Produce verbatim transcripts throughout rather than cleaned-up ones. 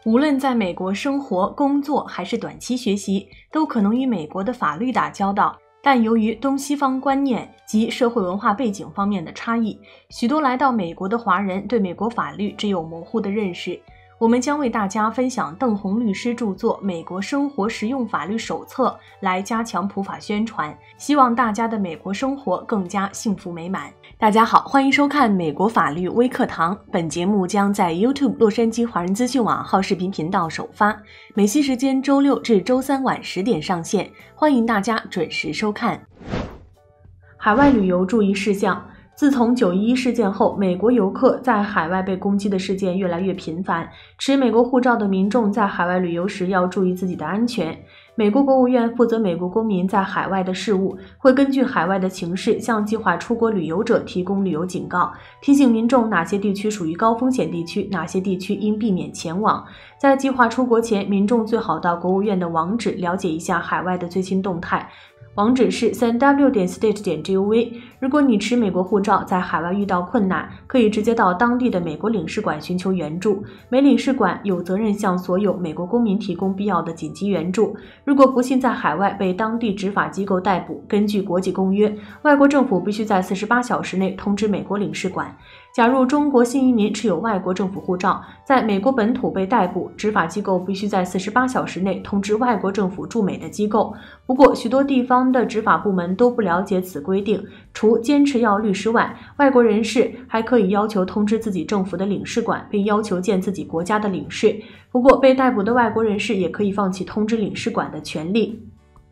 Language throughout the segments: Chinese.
无论在美国生活、工作还是短期学习，都可能与美国的法律打交道。但由于东西方观念及社会文化背景方面的差异，许多来到美国的华人对美国法律只有模糊的认识。我们将为大家分享邓红律师著作《美国生活实用法律手册》，来加强普法宣传，希望大家的美国生活更加幸福美满。大家好，欢迎收看美国法律微课堂。本节目将在 YouTube 洛杉矶华人资讯网号视频频道首发，美西时间周六至周三晚十点上线，欢迎大家准时收看。海外旅游注意事项。自从九一一事件后，美国游客在海外被攻击的事件越来越频繁。持美国护照的民众在海外旅游时要注意自己的安全。美国国务院负责美国公民在海外的事务，会根据海外的情势向计划出国旅游者提供旅游警告，提醒民众哪些地区属于高风险地区，哪些地区应避免前往。在计划出国前，民众最好到国务院的网址了解一下海外的最新动态。网址是 三 w 点 state 点 gov。 如果你持美国护照在海外遇到困难，可以直接到当地的美国领事馆寻求援助，美领事馆有责任向所有美国公民提供必要的紧急援助。如果不幸在海外被当地执法机构逮捕，根据国际公约，外国政府必须在四十八小时内通知美国领事馆。假如中国新移民持有外国政府护照，在美国本土被逮捕，执法机构必须在四十八小时内通知外国政府驻美的机构。不过，许多地方的执法部门都不了解此规定，除坚持要律师外，外国人士还可以要求通知自己政府的领事馆，并要求见自己国家的领事。不过，被逮捕的外国人士也可以放弃通知领事馆的权利。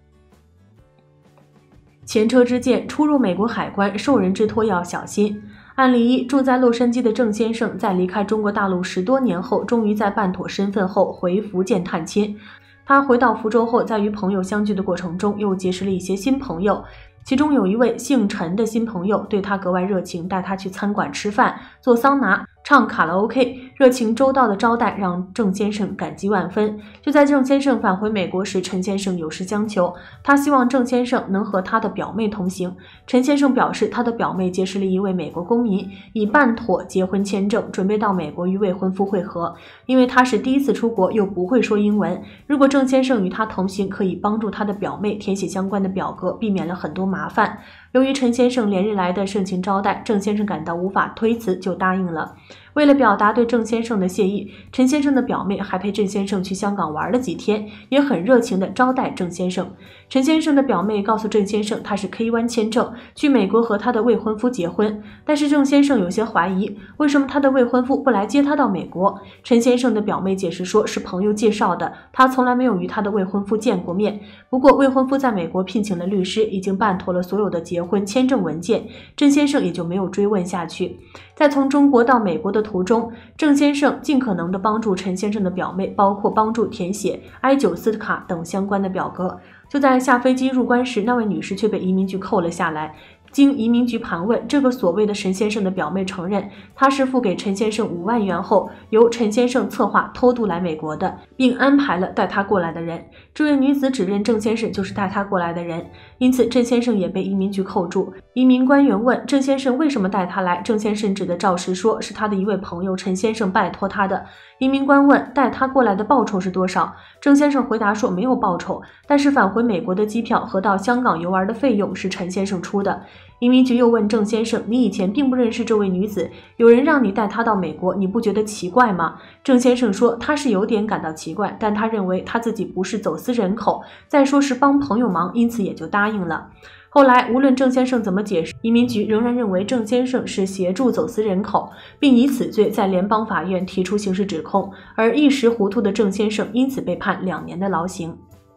前车之鉴，出入美国海关受人之托要小心。案例一，住在洛杉矶的郑先生在离开中国大陆十多年后，终于在办妥身份后回福建探亲。他回到福州后，在与朋友相聚的过程中，又结识了一些新朋友。其中有一位姓陈的新朋友对他格外热情，带他去餐馆吃饭、做桑拿、唱卡拉 OK， 热情周到的招待让郑先生感激万分。就在郑先生返回美国时，陈先生有事相求，他希望郑先生能和他的表妹同行。陈先生表示，他的表妹结识了一位美国公民，以办妥结婚签证，准备到美国与未婚夫会合。因为他是第一次出国，又不会说英文，如果郑先生与他同行，可以帮助他的表妹填写相关的表格，避免了很多麻烦。由于陈先生连日来的盛情招待，郑先生感到无法推辞，就答应了。为了表达对郑先生的谢意，陈先生的表妹还陪郑先生去香港玩了几天，也很热情地招待郑先生。陈先生的表妹告诉郑先生，他是 K 一 签证，去美国和他的未婚夫结婚。但是郑先生有些怀疑，为什么他的未婚夫不来接他到美国？陈先生的表妹解释说，是朋友介绍的，他从来没有与他的未婚夫见过面。不过未婚夫在美国聘请了律师，已经办妥了所有的结婚签证文件，郑先生也就没有追问下去。在从中国到美国的途中，郑先生尽可能地帮助陈先生的表妹，包括帮助填写 I 九 斯卡等相关的表格。就在下飞机入关时，那位女士却被移民局扣了下来。经移民局盘问，这个所谓的陈先生的表妹承认，她是付给陈先生五万元后，由陈先生策划偷渡来美国的，并安排了带她过来的人。这位女子指认郑先生就是带她过来的人，因此郑先生也被移民局扣住。移民官员问郑先生为什么带他来，郑先生指的赵实说是他的一位朋友陈先生拜托他的。移民官问带他过来的报酬是多少，郑先生回答说没有报酬，但是返回美国的机票和到香港游玩的费用是陈先生出的。移民局又问郑先生，你以前并不认识这位女子，有人让你带她到美国，你不觉得奇怪吗？郑先生说他是有点感到奇怪，但他认为他自己不是走私人口，再说是帮朋友忙，因此也就答应了。后来无论郑先生怎么解释，移民局仍然认为郑先生是协助走私人口，并以此罪在联邦法院提出刑事指控，而一时糊涂的郑先生因此被判两年的劳刑。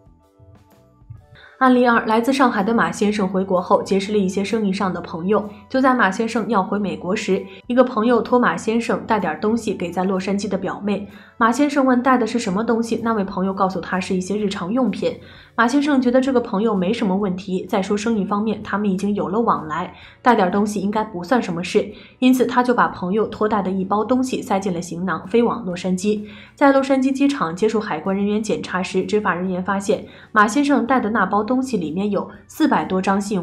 案例二，来自上海的马先生回国后结识了一些生意上的朋友。就在马先生要回美国时，一个朋友托马先生带点东西给在洛杉矶的表妹。马先生问带的是什么东西，那位朋友告诉他是一些日常用品。马先生觉得这个朋友没什么问题，再说生意方面他们已经有了往来，带点东西应该不算什么事，因此他就把朋友托带的一包东西塞进了行囊，飞往洛杉矶。在洛杉矶机场接受海关人员检查时，执法人员发现马先生带的那包东西里面有四百多张信用卡。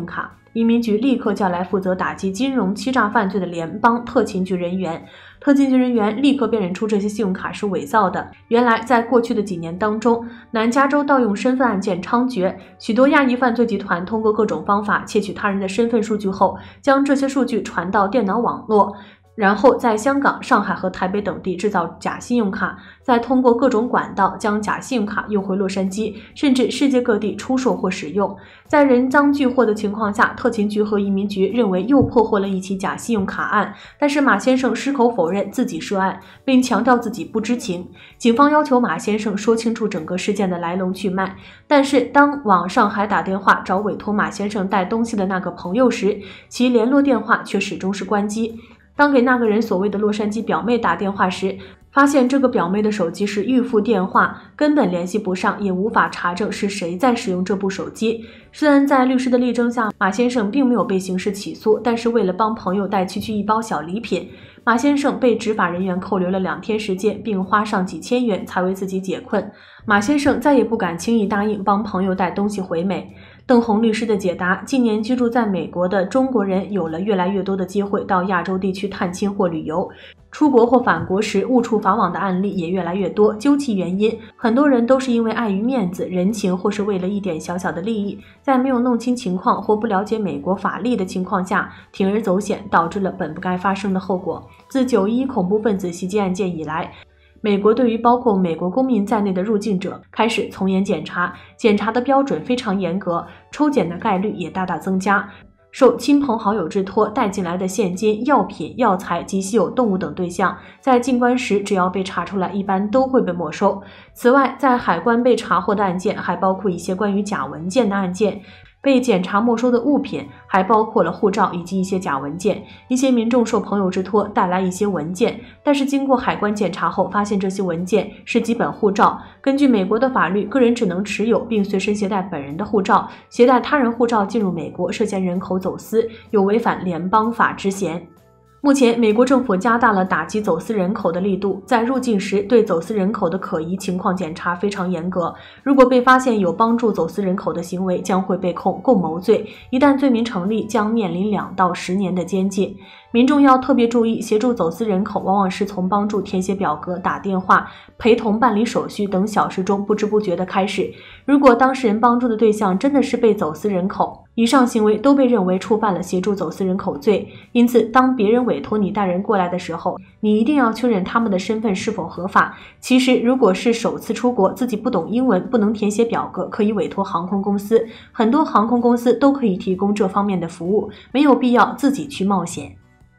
移民局立刻叫来负责打击金融欺诈犯罪的联邦特勤局人员。特勤局人员立刻辨认出这些信用卡是伪造的。原来，在过去的几年当中，南加州盗用身份案件猖獗，许多亚裔犯罪集团通过各种方法窃取他人的身份数据后，将这些数据传到电脑网络。然后在香港、上海和台北等地制造假信用卡，再通过各种管道将假信用卡运回洛杉矶，甚至世界各地出售或使用。在人赃俱获的情况下，特勤局和移民局认为又破获了一起假信用卡案，但是马先生矢口否认自己涉案，并强调自己不知情。警方要求马先生说清楚整个事件的来龙去脉，但是当往上海打电话找委托马先生带东西的那个朋友时，其联络电话却始终是关机。当给那个人所谓的洛杉矶表妹打电话时，发现这个表妹的手机是预付电话，根本联系不上，也无法查证是谁在使用这部手机。虽然在律师的力争下，马先生并没有被刑事起诉，但是为了帮朋友带区区一包小礼品，马先生被执法人员扣留了两天时间，并花上几千元才为自己解困。马先生再也不敢轻易答应帮朋友带东西回美。邓红律师的解答：近年居住在美国的中国人有了越来越多的机会到亚洲地区探亲或旅游，出国或返国时误触法网的案例也越来越多。究其原因，很多人都是因为碍于面子、人情，或是为了一点小小的利益，在没有弄清情况或不了解美国法律的情况下铤而走险，导致了本不该发生的后果。自九一一恐怖分子袭击案件以来，美国对于包括美国公民在内的入境者开始从严检查，检查的标准非常严格，抽检的概率也大大增加。受亲朋好友之托带进来的现金、药品、药材及稀有动物等对象，在进关时只要被查出来，一般都会被没收。此外，在海关被查获的案件还包括一些关于假文件的案件。被检查没收的物品还包括了护照以及一些假文件。一些民众受朋友之托带来一些文件，但是经过海关检查后发现这些文件是几本护照。根据美国的法律，个人只能持有并随身携带本人的护照，携带他人护照进入美国涉嫌人口走私，有违反联邦法之嫌。目前，美国政府加大了打击走私人口的力度，在入境时对走私人口的可疑情况检查非常严格。如果被发现有帮助走私人口的行为，将会被控共谋罪，一旦罪名成立，将面临两到十年的监禁。民众要特别注意，协助走私人口往往是从帮助填写表格、打电话、陪同办理手续等小事中不知不觉的开始。如果当事人帮助的对象真的是被走私人口，以上行为都被认为触犯了协助走私人口罪。因此，当别人委托你带人过来的时候，你一定要确认他们的身份是否合法。其实，如果是首次出国，自己不懂英文，不能填写表格，可以委托航空公司，很多航空公司都可以提供这方面的服务，没有必要自己去冒险。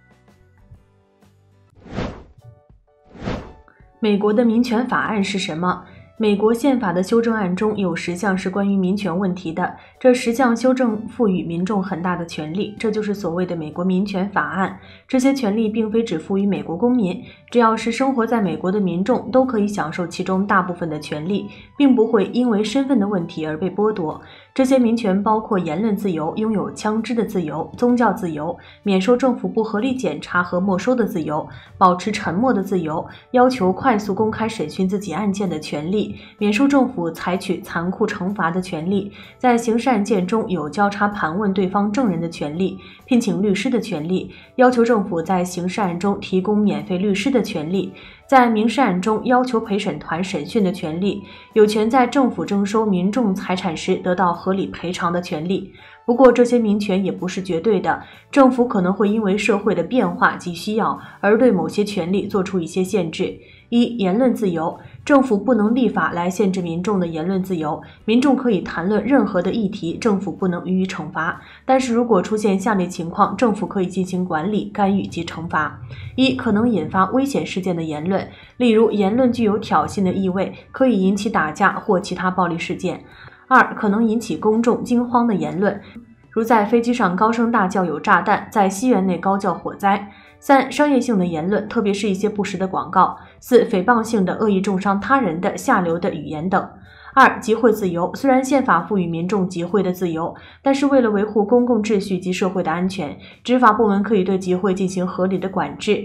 美国的民权法案是什么？美国宪法的修正案中有十项是关于民权问题的，这十项修正赋予民众很大的权利，这就是所谓的美国民权法案。这些权利并非只赋予美国公民，只要是生活在美国的民众都可以享受其中大部分的权利，并不会因为身份的问题而被剥夺。这些民权包括言论自由、拥有枪支的自由、宗教自由、免受政府不合理检查和没收的自由、保持沉默的自由、要求快速公开审讯自己案件的权利、免受政府采取残酷惩罚的权利、在刑事案件中有交叉盘问对方证人的权利、聘请律师的权利、要求政府在刑事案中提供免费律师的权利、在民事案中要求陪审团审讯的权利、有权在政府征收民众财产时得到合理赔偿的权利。不过，这些民权也不是绝对的，政府可能会因为社会的变化及需要而对某些权利做出一些限制。一、言论自由，政府不能立法来限制民众的言论自由，民众可以谈论任何的议题，政府不能予以惩罚。但是如果出现下列情况，政府可以进行管理、干预及惩罚。一、可能引发危险事件的言论，例如言论具有挑衅的意味，可以引起打架或其他暴力事件。二、可能引起公众惊慌的言论，如在飞机上高声大叫有炸弹，在戏院内高叫火灾。三、商业性的言论，特别是一些不实的广告。四、诽谤性的恶意重伤他人的下流的语言等。二、集会自由，虽然宪法赋予民众集会的自由，但是为了维护公共秩序及社会的安全，执法部门可以对集会进行合理的管制。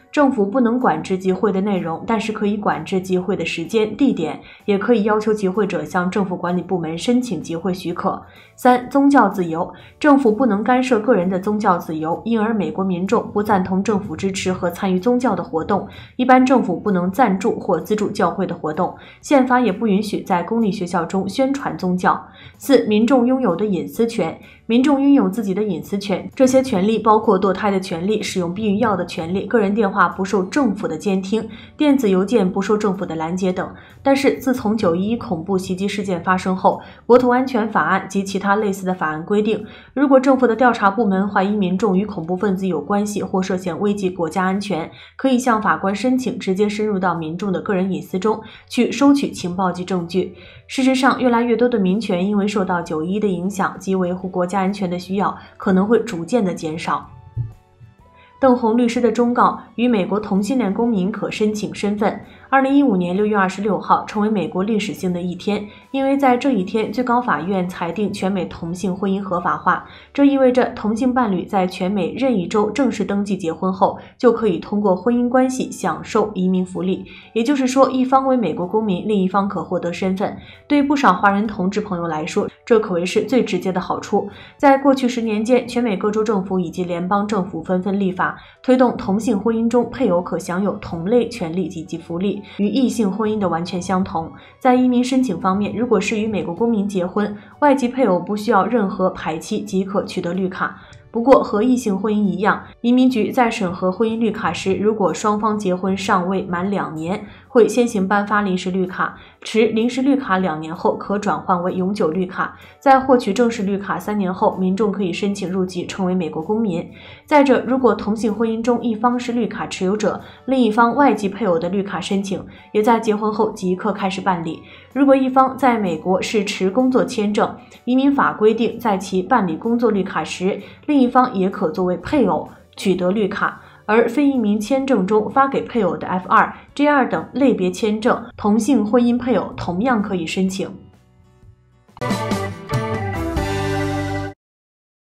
政府不能管制集会的内容，但是可以管制集会的时间、地点，也可以要求集会者向政府管理部门申请集会许可。三、宗教自由，政府不能干涉个人的宗教自由，因而美国民众不赞同政府支持和参与宗教的活动，一般政府不能赞助或资助教会的活动，宪法也不允许在公立学校中宣传宗教。四、民众拥有的隐私权，民众拥有自己的隐私权，这些权利包括堕胎的权利、使用避孕药的权利、个人电话不受政府的监听、电子邮件不受政府的拦截等。但是自从九一一恐怖袭击事件发生后，国土安全法案及其他类似的法案规定，如果政府的调查部门怀疑民众与恐怖分子有关系或涉嫌危及国家安全，可以向法官申请直接深入到民众的个人隐私中去收取情报及证据。事实上，越来越多的民权因为受到九一一的影响及维护国家安全的需要，可能会逐渐的减少。邓红律师的忠告：与美国同性恋公民可申请身份。二零一五年六月二十六号成为美国历史性的一天，因为在这一天，最高法院裁定全美同性婚姻合法化。这意味着同性伴侣在全美任意州正式登记结婚后，就可以通过婚姻关系享受移民福利。也就是说，一方为美国公民，另一方可获得身份。对不少华人同志朋友来说，这可谓是最直接的好处。在过去十年间，全美各州政府以及联邦政府纷纷立法，推动同性婚姻中配偶可享有同类权利以及福利，与异性婚姻的完全相同。在移民申请方面，如果是与美国公民结婚，外籍配偶不需要任何排期即可取得绿卡。不过和异性婚姻一样，移民局在审核婚姻绿卡时，如果双方结婚尚未满两年，会先行颁发临时绿卡，持临时绿卡两年后可转换为永久绿卡。在获取正式绿卡三年后，民众可以申请入籍成为美国公民。再者，如果同性婚姻中一方是绿卡持有者，另一方外籍配偶的绿卡申请也在结婚后即刻开始办理。如果一方在美国是持工作签证，移民法规定在其办理工作绿卡时，另一方也可作为配偶取得绿卡。而非移民签证中发给配偶的 F 二、J 二 等类别签证，同性婚姻配偶同样可以申请。